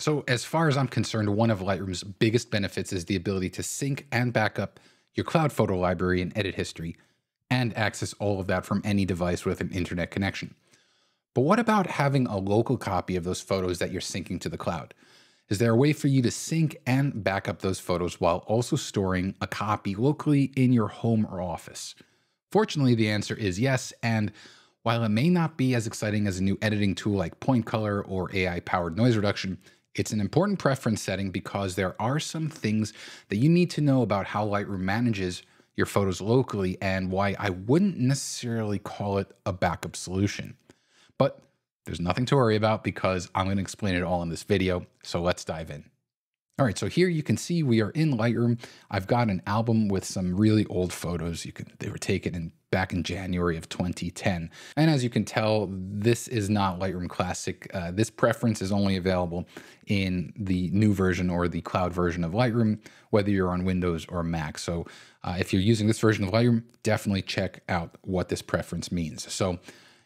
So as far as I'm concerned, one of Lightroom's biggest benefits is the ability to sync and back up your cloud photo library and edit history and access all of that from any device with an internet connection. But what about having a local copy of those photos that you're syncing to the cloud? Is there a way for you to sync and back up those photos while also storing a copy locally in your home or office? Fortunately, the answer is yes. And while it may not be as exciting as a new editing tool like point color or AI powered noise reduction, it's an important preference setting because there are some things that you need to know about how Lightroom manages your photos locally and why I wouldn't necessarily call it a backup solution. But there's nothing to worry about because I'm going to explain it all in this video. So let's dive in. All right, so here you can see we are in Lightroom. I've got an album with some really old photos. They were taken back in January of 2010. And as you can tell, this is not Lightroom Classic. This preference is only available in the new version or the cloud version of Lightroom, whether you're on Windows or Mac. So if you're using this version of Lightroom, definitely check out what this preference means. So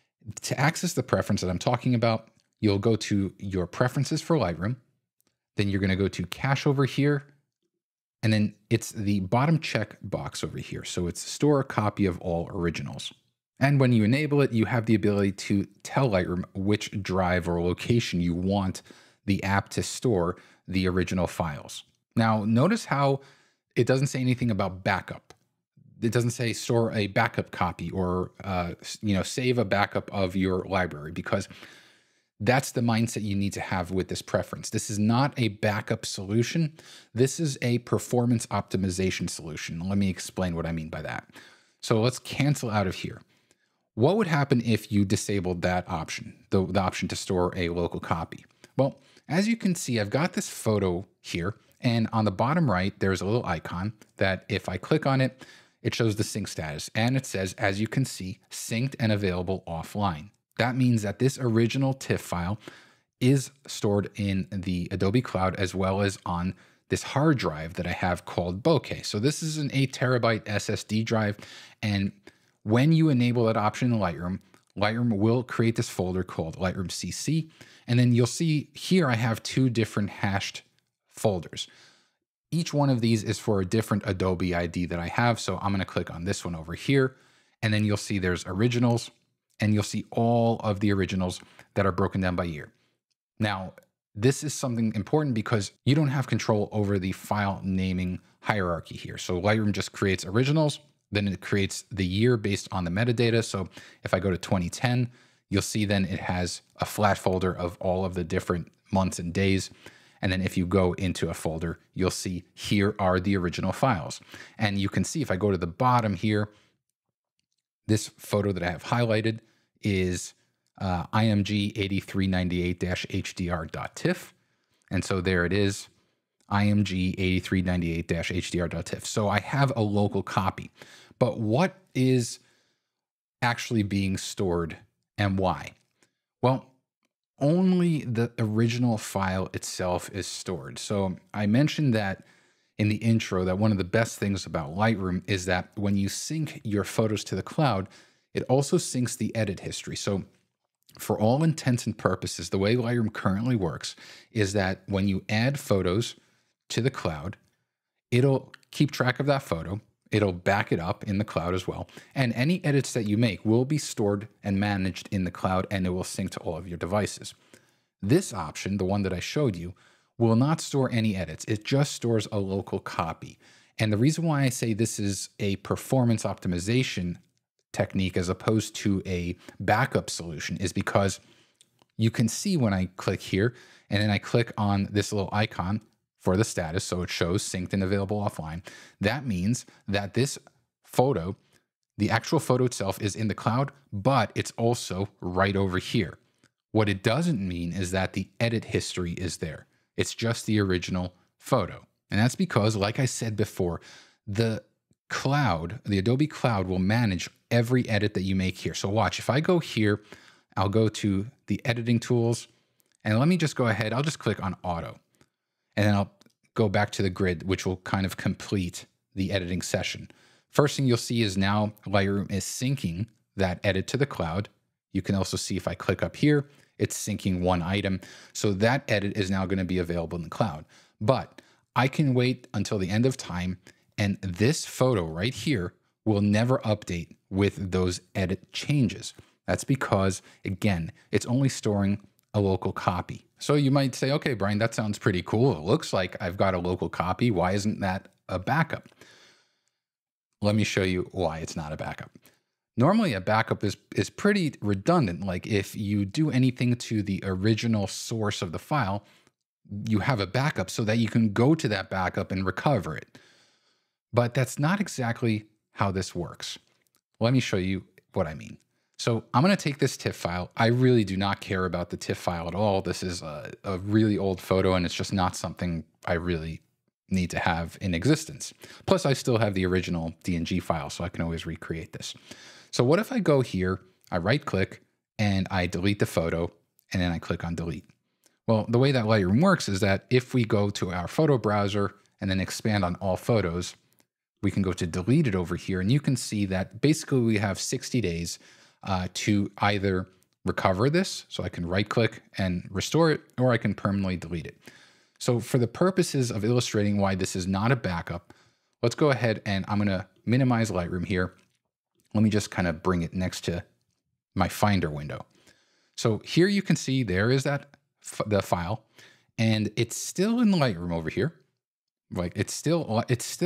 to access the preference that I'm talking about, you'll go to your preferences for Lightroom. Then you're going to go to cache over here. And then it's the bottom check box over here. So it's store a copy of all originals. And when you enable it, you have the ability to tell Lightroom which drive or location you want the app to store the original files. Now, notice how it doesn't say anything about backup. It doesn't say store a backup copy or save a backup of your library, because that's the mindset you need to have with this preference. This is not a backup solution. This is a performance optimization solution. Let me explain what I mean by that. So let's cancel out of here. What would happen if you disabled that option, the option to store a local copy? Well, as you can see, I've got this photo here, and on the bottom right, there's a little icon that if I click on it, it shows the sync status, and it says, as you can see, synced and available offline. That means that this original TIFF file is stored in the Adobe Cloud as well as on this hard drive that I have called Bokeh. So this is an 8 terabyte SSD drive. And when you enable that option in Lightroom, Lightroom will create this folder called Lightroom CC. And then you'll see here I have 2 different hashed folders. Each one of these is for a different Adobe ID that I have. So I'm going to click on this one over here. And then you'll see there's originals. And you'll see all of the originals that are broken down by year. Now, this is something important because you don't have control over the file naming hierarchy here. So Lightroom just creates originals, then it creates the year based on the metadata. So if I go to 2010, you'll see then it has a flat folder of all of the different months and days. And then if you go into a folder, you'll see here are the original files. And you can see if I go to the bottom here, this photo that I have highlighted is IMG 8398-HDR.TIFF. And so there it is, IMG 8398-HDR.TIFF. So I have a local copy. But what is actually being stored and why? Well, only the original file itself is stored. So I mentioned that in the intro that one of the best things about Lightroom is that when you sync your photos to the cloud, it also syncs the edit history. So for all intents and purposes, the way Lightroom currently works is that when you add photos to the cloud, it'll keep track of that photo. It'll back it up in the cloud as well. And any edits that you make will be stored and managed in the cloud, and it will sync to all of your devices. This option, the one that I showed you, will not store any edits. It just stores a local copy. And the reason why I say this is a performance optimization technique as opposed to a backup solution is because you can see when I click here and then I click on this little icon for the status, so it shows synced and available offline. That means that this photo, the actual photo itself, is in the cloud, but it's also right over here. What it doesn't mean is that the edit history is there. It's just the original photo. And that's because, like I said before, the cloud, the Adobe Cloud, will manage every edit that you make here. So watch, if I go here, I'll go to the editing tools, and let me just go ahead, I'll just click on auto, and then I'll go back to the grid, which will kind of complete the editing session. First thing you'll see is now Lightroom is syncing that edit to the cloud. You can also see if I click up here, It's syncing one item. So that edit is now going to be available in the cloud. But I can wait until the end of time, and this photo right here will never update with those edit changes. That's because, again, it's only storing a local copy. So you might say, okay, Brian, that sounds pretty cool. It looks like I've got a local copy. Why isn't that a backup? Let me show you why it's not a backup. Normally, a backup is pretty redundant. Like if you do anything to the original source of the file, you have a backup so that you can go to that backup and recover it. But that's not exactly how this works. Let me show you what I mean. So I'm going to take this TIFF file. I really do not care about the TIFF file at all. This is a really old photo, and it's just not something I really need to have in existence. Plus, I still have the original DNG file, so I can always recreate this. So what if I go here, I right click, and I delete the photo, and then I click on delete? Well, the way that Lightroom works is that if we go to our photo browser and then expand on all photos, we can go to delete it over here, and you can see that basically we have 60 days to either recover this, so I can right click and restore it, or I can permanently delete it. So for the purposes of illustrating why this is not a backup, let's go ahead and I'm going to minimize Lightroom here. Let me just kind of bring it next to my Finder window. So here you can see there is the file, and it's still in Lightroom over here. Like it still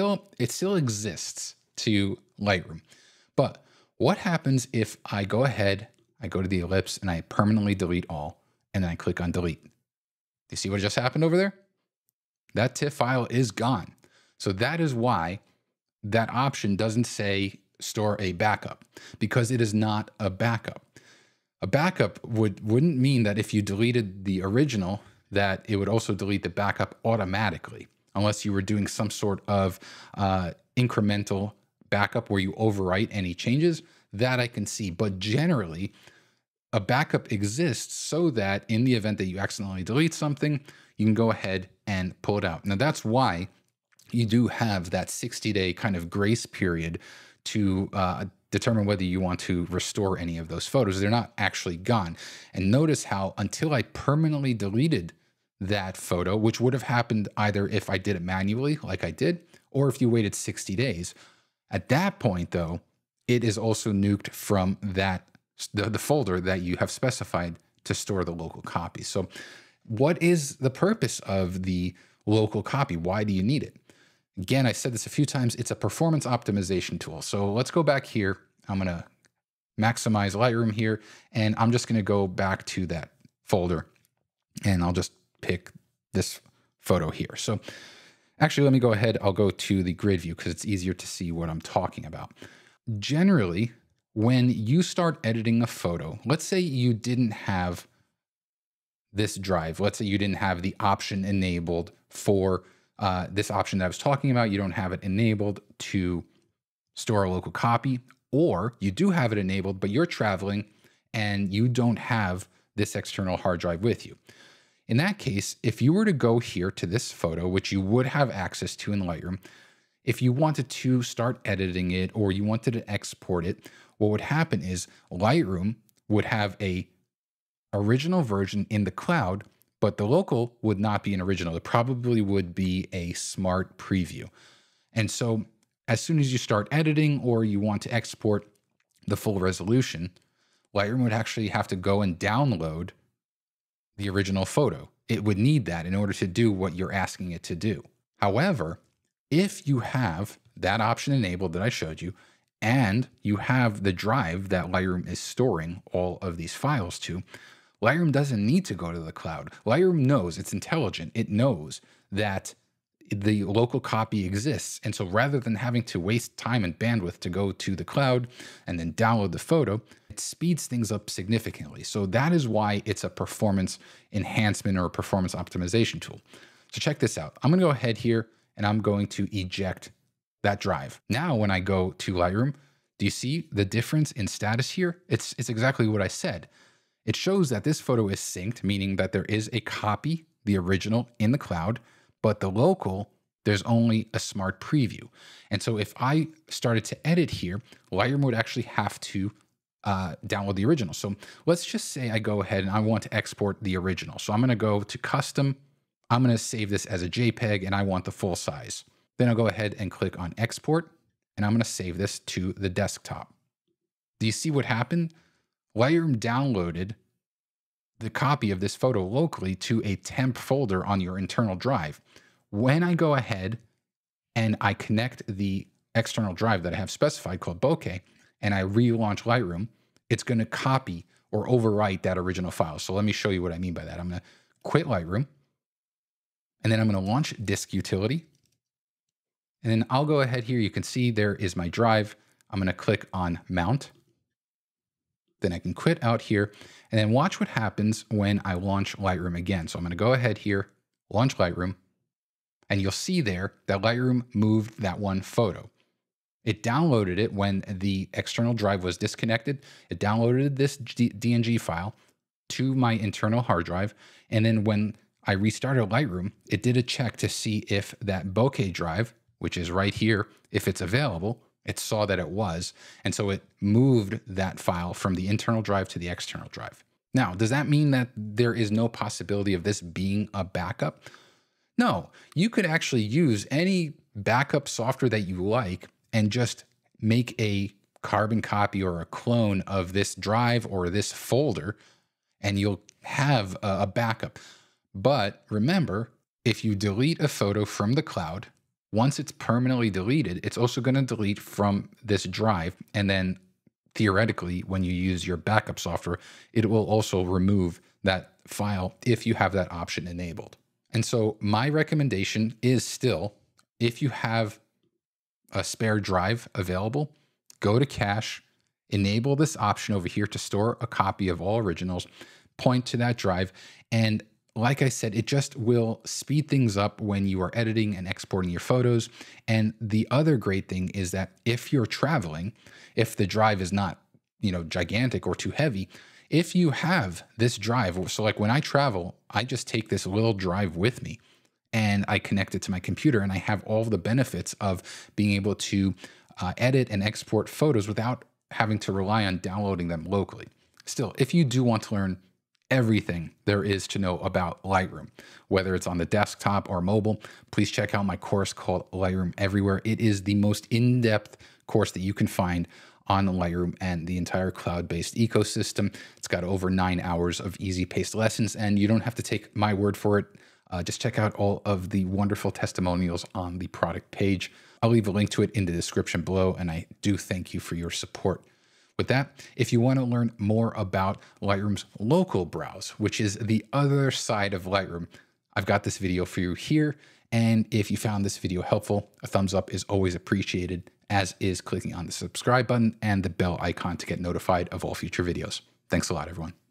exists to Lightroom. But what happens if I go ahead, I go to the ellipse and I permanently delete all, and then I click on delete? Do you see what just happened over there? That TIFF file is gone. So that is why that option doesn't say store a backup, because it is not a backup. A backup wouldn't mean that if you deleted the original, that it would also delete the backup automatically, unless you were doing some sort of incremental backup where you overwrite any changes. That I can see. But generally, a backup exists so that in the event that you accidentally delete something, you can go ahead and pull it out. Now, that's why you do have that 60-day kind of grace period to determine whether you want to restore any of those photos. They're not actually gone. And notice how until I permanently deleted that photo, which would have happened either if I did it manually like I did, or if you waited 60 days. At that point, though, it is also nuked from that the folder that you have specified to store the local copy. So what is the purpose of the local copy? Why do you need it? Again, I said this a few times, it's a performance optimization tool. So let's go back here. I'm going to maximize Lightroom here, and I'm just going to go back to that folder, and I'll just pick this photo here. So actually, let me go ahead. I'll go to the grid view because it's easier to see what I'm talking about. Generally, when you start editing a photo, let's say you didn't have this drive. Let's say you didn't have the option enabled for this option that I was talking about. You don't have it enabled to store a local copy, or you do have it enabled, but you're traveling and you don't have this external hard drive with you. In that case, if you were to go here to this photo, which you would have access to in Lightroom, if you wanted to start editing it or you wanted to export it, what would happen is Lightroom would have a original version in the cloud, but the local would not be an original. It probably would be a smart preview. And so as soon as you start editing or you want to export the full resolution, Lightroom would actually have to go and download the original photo. It would need that in order to do what you're asking it to do. However, if you have that option enabled that I showed you, and you have the drive that Lightroom is storing all of these files to, Lightroom doesn't need to go to the cloud. Lightroom knows, it's intelligent. It knows that the local copy exists. And so rather than having to waste time and bandwidth to go to the cloud and then download the photo, it speeds things up significantly. So that is why it's a performance enhancement or a performance optimization tool. So check this out. I'm going to go ahead here and I'm going to eject that drive. Now, when I go to Lightroom, do you see the difference in status here? It's exactly what I said. It shows that this photo is synced, meaning that there is a copy, the original, in the cloud, but the local, there's only a smart preview. And so if I started to edit here, Lightroom would actually have to download the original. So let's just say I go ahead and I want to export the original. So I'm going to go to custom. I'm going to save this as a JPEG and I want the full size. Then I'll go ahead and click on export and I'm going to save this to the desktop. Do you see what happened? Lightroom downloaded the copy of this photo locally to a temp folder on your internal drive. When I go ahead and I connect the external drive that I have specified called bokeh, and I relaunch Lightroom, it's going to copy or overwrite that original file. So let me show you what I mean by that. I'm going to quit Lightroom, and then I'm going to launch Disk Utility. And then I'll go ahead here. You can see there is my drive. I'm going to click on Mount. Then I can quit out here, and then watch what happens when I launch Lightroom again. So I'm going to go ahead here, launch Lightroom, and you'll see there that Lightroom moved that one photo. It downloaded it when the external drive was disconnected. It downloaded this DNG file to my internal hard drive. And then when I restarted Lightroom, it did a check to see if that bokeh drive, which is right here, if it's available. It saw that it was. And so it moved that file from the internal drive to the external drive. Now, does that mean that there is no possibility of this being a backup? No, you could actually use any backup software that you like and just make a carbon copy or a clone of this drive or this folder, and you'll have a backup. But remember, if you delete a photo from the cloud, once it's permanently deleted, it's also going to delete from this drive. And then theoretically, when you use your backup software, it will also remove that file if you have that option enabled. And so my recommendation is still, if you have a spare drive available, go to cache, enable this option over here to store a copy of all originals, point to that drive. And like I said, it just will speed things up when you are editing and exporting your photos. And the other great thing is that if you're traveling, if the drive is not, gigantic or too heavy, if you have this drive, so like when I travel, I just take this little drive with me and I connect it to my computer, and I have all the benefits of being able to edit and export photos without having to rely on downloading them locally. Still, if you do want to learn everything there is to know about Lightroom, whether it's on the desktop or mobile, please check out my course called Lightroom Everywhere. It is the most in-depth course that you can find on Lightroom and the entire cloud-based ecosystem. It's got over 9 hours of easy-paced lessons, and you don't have to take my word for it. Just check out all of the wonderful testimonials on the product page. I'll leave a link to it in the description below, and I do thank you for your support. With that, if you want to learn more about Lightroom's local browse, which is the other side of Lightroom, I've got this video for you here. And if you found this video helpful, a thumbs up is always appreciated, as is clicking on the subscribe button and the bell icon to get notified of all future videos. Thanks a lot, everyone.